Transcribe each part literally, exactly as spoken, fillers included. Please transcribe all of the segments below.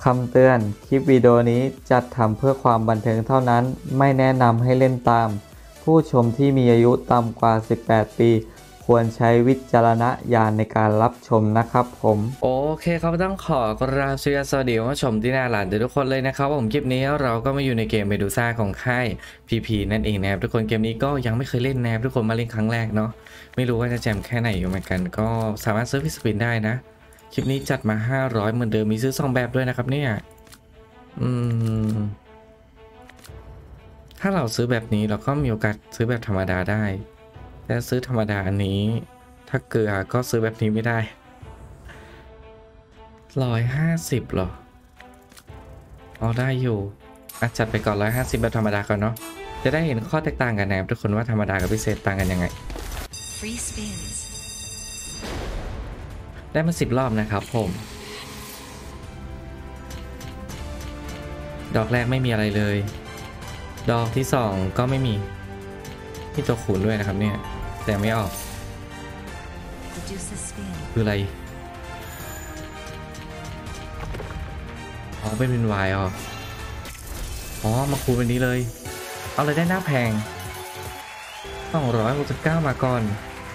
คำเตือนคลิปวิดีโอนี้จัดทำเพื่อความบันเทิงเท่านั้นไม่แนะนำให้เล่นตามผู้ชมที่มีอายุต่ำกว่าสิบแปดปีควรใช้วิจารณญาณในการรับชมนะครับผมโอเคครับต้องขอกราบสวัสดีผู้ชมที่น่ารักทุกคนเลยนะครับผมคลิปนี้เราก็มาอยู่ในเกมเมดูซ่าของค่าย พี พี นั่นเองนะครับทุกคนเกมนี้ก็ยังไม่เคยเล่นนะครับทุกคนมาเล่นครั้งแรกเนาะไม่รู้ว่าจะแจมแค่ไหนอยู่เหมือนกันก็สามารถซื้อฟิสปินได้นะคลิปนี้จัดมาห้าร้อยเหมือนเดิมมีซื้อสองแบบด้วยนะครับเนี่ยอืมถ้าเราซื้อแบบนี้เราก็มีโอกาสซื้อแบบธรรมดาได้แต่ซื้อธรรมดาอันนี้ถ้าเกลือก็ซื้อแบบนี้ไม่ได้ร้อยห้าสิบหรอเอาได้อยู่อาจจัดไปก่อนร้อยห้าสิบแบบธรรมดาก่อนเนาะจะได้เห็นข้อแตกต่างกันนะครับทุกคนว่าธรรมดากับพิเศษต่างกันยังไง Free spins ได้มาสิบรอบนะครับผมดอกแรกไม่มีอะไรเลยดอกที่สองก็ไม่มีที่ตัวคูณด้วยนะครับเนี่ยแต่ไม่ออกคืออะไรอ๋อเป็นวินวายอ๋ออ๋อมาคูณเป็นนี้เลยเอาเลยได้หน้าแพงสองร้อยหกสิบเก้ามาก่อน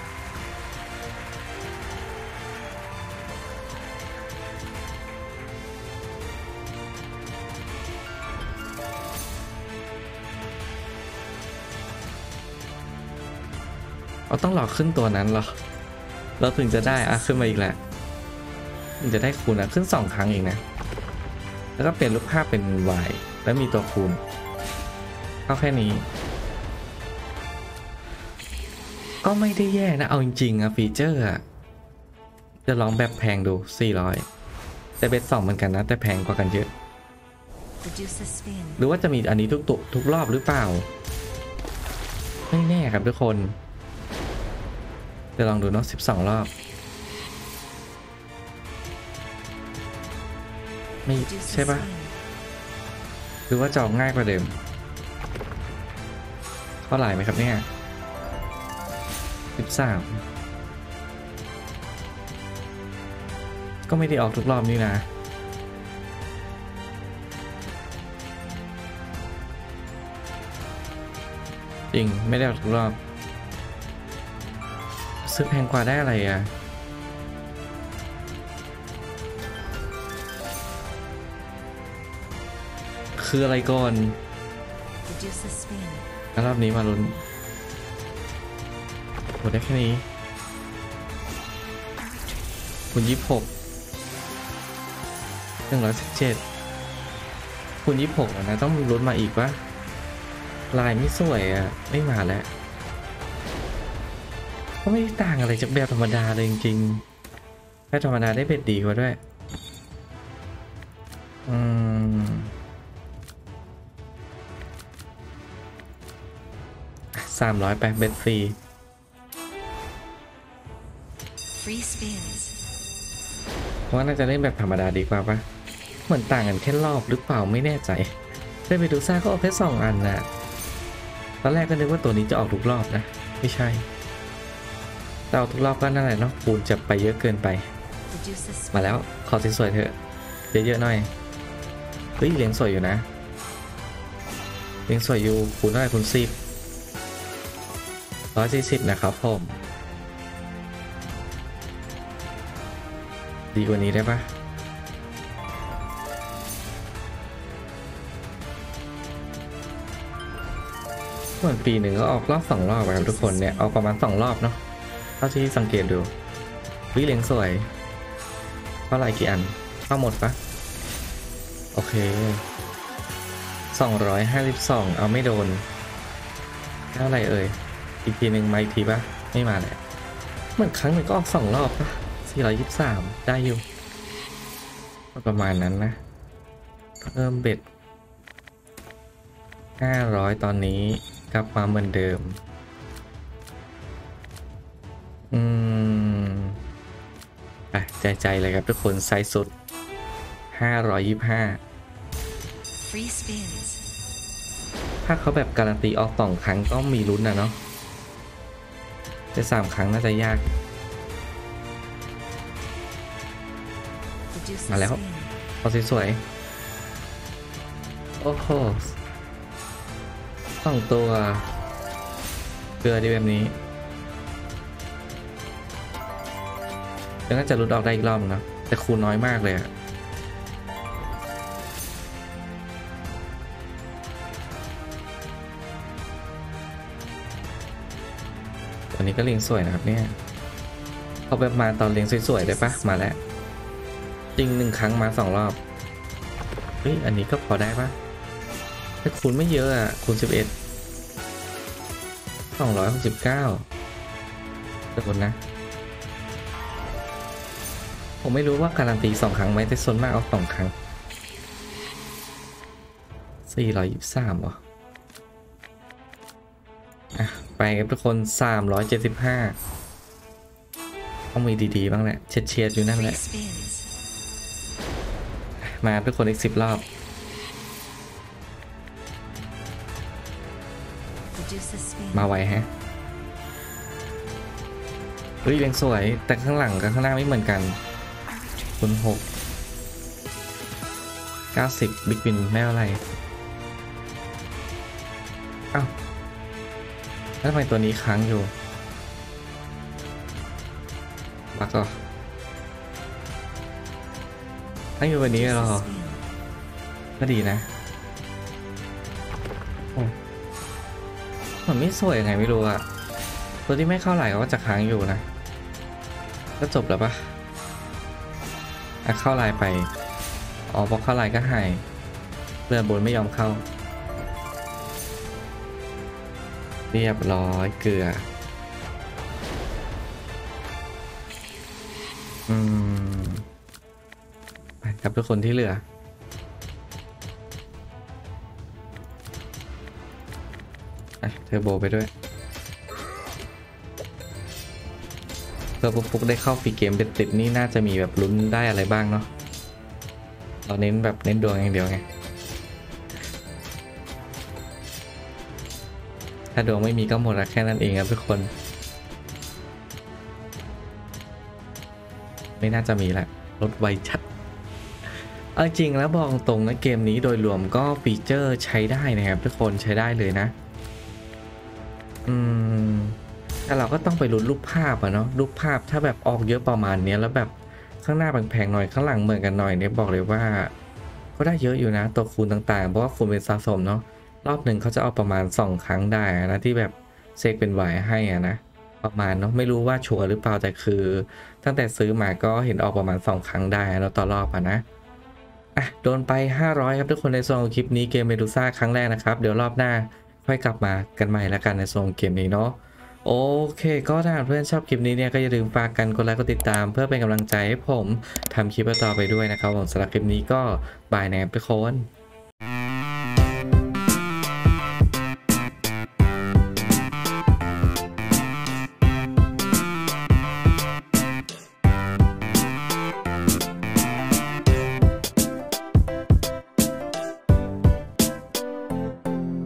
เราต้องรอขึ้นตัวนั้นเหรอเราถึงจะได้อะขึ้นมาอีกแหละถึงจะได้คูณอะขึ้นสองครั้งเองนะแล้วก็เปลี่ยนรูปภาพเป็น Y แล้วมีตัวคูณเข้าแค่นี้ก็ไม่ได้แย่นะเอาจริงๆอะฟีเจอร์อะจะลองแบบแพงดูสี่ร้อยแต่เบสสองเหมือนกันนะแต่แพงกว่ากันเยอะหรือว่าจะมีอันนี้ทุกตุทุกรอบหรือเปล่าไม่แน่ครับทุกคนจะลองดูเนาะสิบสองรอบไม่ใช่ปะหรือว่าจองง่ายกว่าเดิมเท่าไหร่ไหมครับเนี่ยสิบสามก็ไม่ได้ออกทุกรอบนี่นะจริงไม่ได้ออกทุกรอบซื้อแพงกว่าได้อะไรอ่ะคืออะไรก่อนแล้วรอบนี้มาลุ้นหมดได้แค่นี้คุณยี่สิบหกหนึ่งร้อยสิบเจ็ดคุณยี่สิบหกนะต้องลุ้นมาอีกวะลายไม่สวยอ่ะไม่มาแล้วก็ไม่ต่างอะไรจากแบบธรรมดาเลยจริงๆแบบธรรมดาได้เบ็ดดีกว่าด้วยอืมสามร้อยแปดเบ็ดฟรีเพราะว่าน่าจะเล่นแบบธรรมดาดีกว่าปะเหมือนต่างกันแค่รอบหรือเปล่าไม่แน่ใจได้ไปดูซ่าก็ออกแค่สองอันนะตอนแรกก็นึกว่าตัวนี้จะออกทุกรอบนะไม่ใช่แต่ออกทุกรอบก็นั่นแหละเนาะปูนจะไปเยอะเกินไปมาแล้วขอสวยๆเถอะเยอะๆหน่อยเฮ้ยเลี้ยงสวยอยู่นะเลี้ยงสวยอยู่คูณเท่าไหร่คูณสิบร้อยสี่สิบนะครับผมดีกว่านี้ได้ปะเหมือนปีหนึ่งก็ออกรอบสองรอบครับทุกคนเนี่ยออกประมาณสองรอบเนาะเท่าที่สังเกตดูวิเลี้ยงสวยเท่าไหร่กี่อันเข้าหมดปะโอเคสองร้อยห้าสิบสองเอาไม่โดนเท่าไหร่เอ่ยอีกทีหนึ่งมาอีกทีปะไม่มาแหละเหมือนครั้งหนึ่งก็ออกสองรอบปะสี่ร้อยยี่สิบสามได้อยู่ประมาณนั้นนะเพิ่มเบ็ดห้าร้อยตอนนี้กลับมาเหมือนเดิมอืมอ่ะใจใจเลยครับทุกคนไซส์สุดห้าร้อยยี่สิบห้าถ้าเขาแบบการันตีออกสองครั้งก็มีลุ้นนะเนาะแต่สามครั้งน่าจะยากมาแล้วพอสวยๆโอ้โหสองตัวเกลือดีแบบนี้แล้วน่าจะรุดออกได้อีกรอบนึงนะแต่คูณน้อยมากเลยอะตัวนี้ก็เลี้ยงสวยนะครับเนี่ยเขาแบบมาตอนเลี้ยงสวยๆได้ปะมาแล้วจริงหนึ่งครั้งมาสองรอบเฮ้ยอันนี้ก็พอได้ปะแต่คูณไม่เยอะอ่ะคูณสิบเอ็ดสองร้อยหกสิบเก้าเดี๋ยวคนนะผมไม่รู้ว่าการันตีสองครั้งไหมแต่ส่วนมากเอาสองครั้งสี่ร้อยยี่สิบสามเหรออ่ะไปครับทุกคนสามร้อยเจ็ดสิบห้าต้องมีดีๆบ้างแหละเฉียดๆอยู่นั่นแหละมาทุกคนอีกสิบรอบมาไวฮะเฮ้ยเรียงสวยแต่ข้างหลังกับข้างหน้าไม่เหมือนกันคูณหกเก้าสิบบิ๊กวินไม่อะไรอ้าวแล้วทำไมตัวนี้ค้างอยู่บักก็ค้างอยู่วันนี้เหรอก็ดีนะมันไม่สวยยังไงไม่รู้อะตัวที่ไม่เข้าไหลก็จะค้างอยู่นะก็จบแล้วปะอ่ะเข้าลายไปอ๋อพอเข้าลายก็หายเรือบนไม่ยอมเข้าเรียบร้อยเกลืออืมไปครับทุกคนที่เหลืออ่ะเทอร์โบไปด้วยเพื่อปุ๊กได้เข้าฟรีเกมเป็นติดนี่น่าจะมีแบบลุ้นได้อะไรบ้างเนาะเราเน้นแบบเน้นดวงอย่างเดียวไงถ้าดวงไม่มีก็หมดละแค่นั้นเองครับทุกคนไม่น่าจะมีละลดไวชัดเอาจริงแล้วบอกตรงนะเกมนี้โดยรวมก็ฟีเจอร์ใช้ได้นะครับทุกคนใช้ได้เลยนะอืมแต่เราก็ต้องไปลุ้นรูปภาพอะเนาะรูปภาพถ้าแบบออกเยอะประมาณนี้แล้วแบบข้างหน้าแพงๆหน่อยข้างหลังเหมือนกันหน่อยเนี่ยบอกเลยว่าก็ได้เยอะอยู่นะตัวคูณต่างๆเพราะว่าคูณเป็นสะสมเนาะรอบหนึ่งเขาจะเอาประมาณสองครั้งได้นะที่แบบเซกเป็นไหวให้อะนะประมาณเนาะไม่รู้ว่าชัวร์หรือเปล่าแต่คือตั้งแต่ซื้อมาก็เห็นออกประมาณสองครั้งได้แล้วต่อรอบอะนะอ่ะโดนไปห้าร้อยครับทุกคนในโซนคลิปนี้เกมเมดูซ่าครั้งแรกนะครับเดี๋ยวรอบหน้าค่อยกลับมากันใหม่แล้วกันในโซนเกมนี้เนาะโอเคก็ถ้าเพื่อนชอบคลิปนี้เนี่ยก็อย่าลืมฝากกันกดไลค์กดติดตามเพื่อเป็นกำลังใจให้ผมทำคลิปต่อไปด้วยนะครับผมสำหรับคลิปนี้ก็บายแนบทุกคน